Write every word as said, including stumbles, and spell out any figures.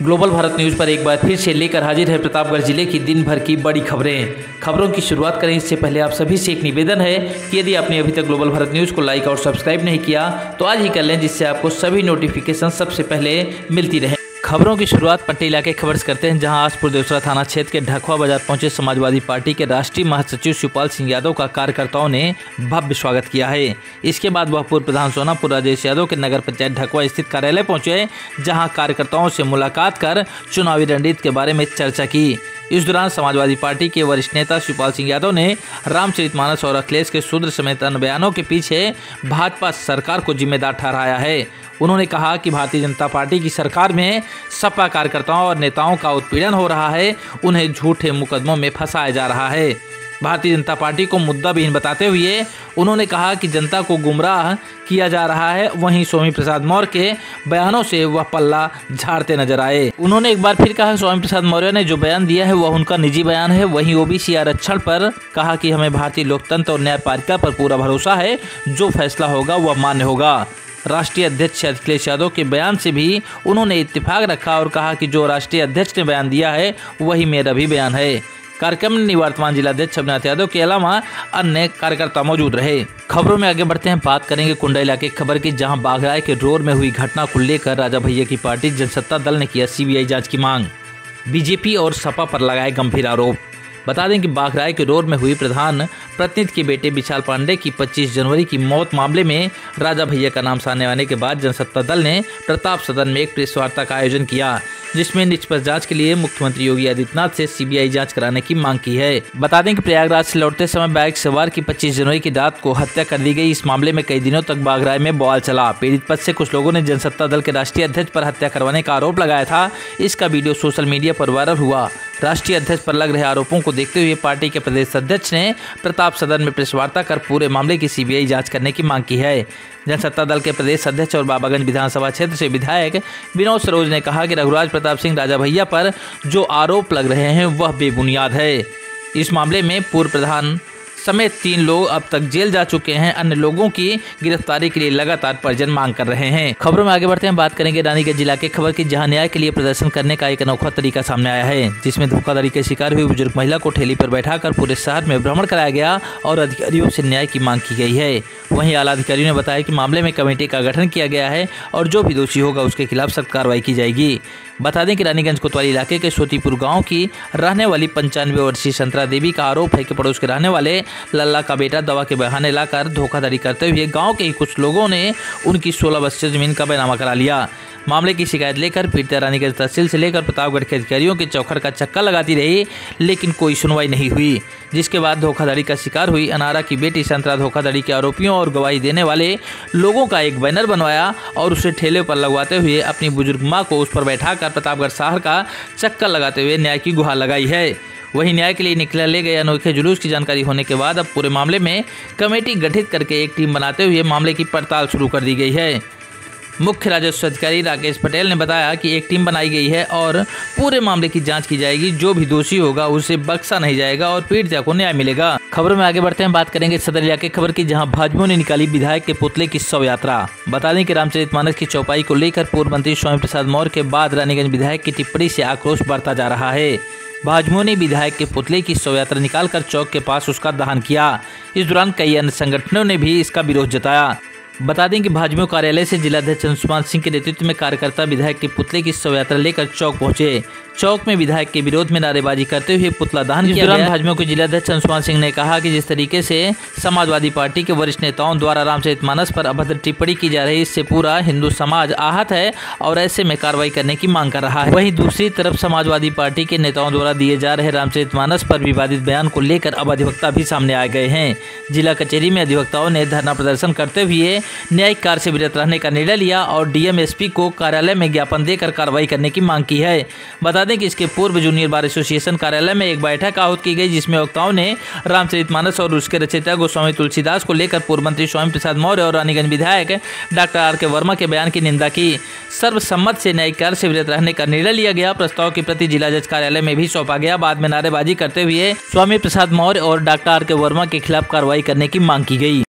Global Bharat news पर एक बार फिर से लेकर हाजिर है प्रतापगढ़ जिले की दिन भर की बड़ी खबरें। खबरों की शुरुआत करें इससे पहले आप सभी से एक निवेदन है कि यदि आपने अभी तक ग्लोबल भारत न्यूज़ को लाइक और सब्सक्राइब नहीं किया तो आज ही कर लें, जिससे आपको सभी नोटिफिकेशन सबसे पहले मिलती रहे। खबरों की शुरुआत पट्टी इलाके खबर से करते हैं, जहां आज पुरदेवसरा थाना क्षेत्र के ढकवा बाजार पहुंचे समाजवादी पार्टी के राष्ट्रीय महासचिव शिवपाल सिंह यादव का कार्यकर्ताओं ने भव्य स्वागत किया है। इसके बाद वह पूर्व प्रधान सोनापुर राजेश यादव के नगर पंचायत ढकवा स्थित कार्यालय पहुंचे, जहां कार्यकर्ताओं से मुलाकात कर चुनावी रणनीति के बारे में चर्चा की। इस दौरान समाजवादी पार्टी के वरिष्ठ नेता शिवपाल सिंह यादव ने रामचरितमानस और अखिलेश के शूद्र समेत अन्य बयानों के पीछे भाजपा सरकार को जिम्मेदार ठहराया है। उन्होंने कहा कि भारतीय जनता पार्टी की सरकार में सपा कार्यकर्ताओं और नेताओं का उत्पीड़न हो रहा है, उन्हें झूठे मुकदमों में फंसाया जा रहा है। भारतीय जनता पार्टी को मुद्दाविहीन बताते हुए उन्होंने कहा कि जनता को गुमराह किया जा रहा है, वहीं स्वामी प्रसाद मौर्य के बयानों से वह पल्ला झाड़ते नजर आए। उन्होंने एक बार फिर कहा स्वामी प्रसाद मौर्य ने जो बयान दिया है वह उनका निजी बयान है। वहीं ओबीसी आरक्षण पर कहा कि हमें भारतीय लोकतंत्र और न्यायपालिका पर पूरा भरोसा है, जो फैसला होगा वह मान्य होगा। राष्ट्रीय अध्यक्ष अखिलेश यादव के बयान से भी उन्होंने इत्तेफाक रखा और कहा कि जो राष्ट्रीय अध्यक्ष ने बयान दिया है वही मेरा भी बयान है। कार्यक्रम में निवर्तमान जिलाध्यक्ष अभिनाथ यादव के अलावा अन्य कार्यकर्ता मौजूद रहे। खबरों में आगे बढ़ते हैं, बात करेंगे कुंडा इलाके खबर की, जहां बाघराय के रोड में हुई घटना को लेकर राजा भैया की पार्टी जनसत्ता दल ने किया सीबीआई जांच की मांग। बीजेपी और सपा पर लगाए गंभीर आरोप। बता दें कि बाघराय के रोड में हुई प्रधान प्रतिनिधि के बेटे विशाल पांडे की पच्चीस जनवरी की मौत मामले में राजा भैया का नाम सामने आने के बाद जनसत्ता दल ने प्रताप सदन में एक प्रेस वार्ता का आयोजन किया, जिसमें निष्पक्ष जांच के लिए मुख्यमंत्री योगी आदित्यनाथ से सीबीआई जांच कराने की मांग की है। बता दें कि प्रयागराज से लौटते समय बाइक सवार की पच्चीस जनवरी की रात को हत्या कर दी गई। इस मामले में कई दिनों तक बाघराय में बवाल चला। पीड़ित पक्ष से कुछ लोगों ने जनसत्ता दल के राष्ट्रीय अध्यक्ष पर हत्या करवाने का आरोप लगाया था। इसका वीडियो सोशल मीडिया पर वायरल हुआ। राष्ट्रीय अध्यक्ष पर लग रहे आरोपों को देखते हुए पार्टी के प्रदेश अध्यक्ष ने प्रताप सदन में प्रेस वार्ता कर पूरे मामले की सीबीआई जांच करने की मांग की है। जनसत्ता दल के प्रदेश अध्यक्ष और बाबागंज विधानसभा क्षेत्र से विधायक विनोद सरोज ने कहा कि रघुराज प्रताप सिंह राजा भैया पर जो आरोप लग रहे हैं वह बेबुनियाद है। इस मामले में पूर्व प्रधान समेत तीन लोग अब तक जेल जा चुके हैं। अन्य लोगों की गिरफ्तारी के लिए लगातार परिजन मांग कर रहे हैं। खबरों में आगे बढ़ते हैं, बात करेंगे रानीगंज जिला के खबर की, जहां न्याय के लिए प्रदर्शन करने का एक अनोखा तरीका सामने आया है, जिसमें धोखाधड़ी के शिकार हुई बुजुर्ग महिला को ठेली पर बैठाकर पूरे शहर में भ्रमण कराया गया और अधिकारियों से न्याय की मांग की गई है। वहीं आला अधिकारियों ने बताया कि मामले में कमेटी का गठन किया गया है और जो भी दोषी होगा उसके खिलाफ सख्त कार्रवाई की जाएगी। बता दें कि रानीगंज कोतवाली इलाके के सोतीपुर गांव की रहने वाली पंचानवे वर्षीय संतरा देवी का आरोप है कि पड़ोस के रहने वाले लल्ला का बेटा दवा के बहाने लाकर धोखाधड़ी करते हुए गांव के ही कुछ लोगों ने उनकी सोलह बस्ते जमीन का बैनामा करा लिया। मामले की शिकायत लेकर पीड़िता रानीगंज तहसील से लेकर प्रतापगढ़ के अधिकारियों के चौखट का चक्कर लगाती रही, लेकिन कोई सुनवाई नहीं हुई, जिसके बाद धोखाधड़ी का शिकार हुई अनारा की बेटी संतरा धोखाधड़ी के आरोपियों और गवाही देने वाले लोगों का एक बैनर बनवाया और उसे ठेले पर लगवाते हुए अपनी बुजुर्ग मां को उस पर बैठाकर प्रतापगढ़ शहर का चक्कर लगाते हुए न्याय की गुहार लगाई है। वहीं न्याय के लिए निकले गए अनोखे जुलूस की जानकारी होने के बाद अब पूरे मामले में कमेटी गठित करके एक टीम बनाते हुए मामले की पड़ताल शुरू कर दी गई है। मुख्य राजस्व अधिकारी राकेश पटेल ने बताया कि एक टीम बनाई गई है और पूरे मामले की जांच की जाएगी। जो भी दोषी होगा उसे बख्शा नहीं जाएगा और पीड़िता को न्याय मिलेगा। खबरों में आगे बढ़ते हैं, बात करेंगे सदर इलाके खबर की, जहां भाजपा ने निकाली विधायक के पुतले की शव यात्रा। बता दें कि रामचरितमानस की चौपाई को लेकर पूर्व मंत्री स्वामी प्रसाद मौर्य के बाद रानीगंज विधायक की टिप्पणी से आक्रोश बढ़ता जा रहा है। भाजपा ने विधायक के पुतले की शव यात्रा निकालकर चौक के पास उसका दहन किया। इस दौरान कई अन्य संगठनों ने भी इसका विरोध जताया। बता दें कि भाजपा कार्यालय से जिलाध्यक्ष अंशुमान सिंह के नेतृत्व में कार्यकर्ता विधायक के पुतले की शव यात्रा लेकर चौक पहुंचे। चौक में विधायक के विरोध में नारेबाजी करते हुए पुतला दहन किया। इस दौरान भाजपा के जिलाध्यक्ष अंशुमान सिंह ने कहा कि जिस तरीके से समाजवादी पार्टी के वरिष्ठ नेताओं द्वारा रामचरितमानस पर अभद्र टिप्पणी की जा रही है, इससे पूरा हिंदू समाज आहत है और ऐसे में कार्रवाई करने की मांग कर रहा है। वहीं दूसरी तरफ समाजवादी पार्टी के नेताओं द्वारा दिए जा रहे रामचरितमानस पर विवादित बयान को लेकर अब अधिवक्ता भी सामने आ गए हैं। जिला कचहरी में अधिवक्ताओं ने धरना प्रदर्शन करते हुए न्यायिक कार्य से विरत रहने का निर्णय लिया और डीएम एसपी को कार्यालय में ज्ञापन देकर कार्रवाई करने की मांग की है। बता दें कि इसके पूर्व जूनियर बार एसोसिएशन कार्यालय में एक बैठक आहूत की गई, जिसमें वक्ताओं ने रामचरितमानस और उसके रचयिता गोस्वामी तुलसीदास को लेकर पूर्व मंत्री स्वामी प्रसाद मौर्य और रानीगंज विधायक डॉक्टर आर के वर्मा के बयान की निंदा की। सर्वसम्मत से न्यायिक कार्य से विरत रहने का निर्णय लिया गया। प्रस्ताव की प्रति जिला जज कार्यालय में भी सौंपा गया। बाद में नारेबाजी करते हुए स्वामी प्रसाद मौर्य और डॉक्टर आर के वर्मा के खिलाफ कार्रवाई करने की मांग की गई।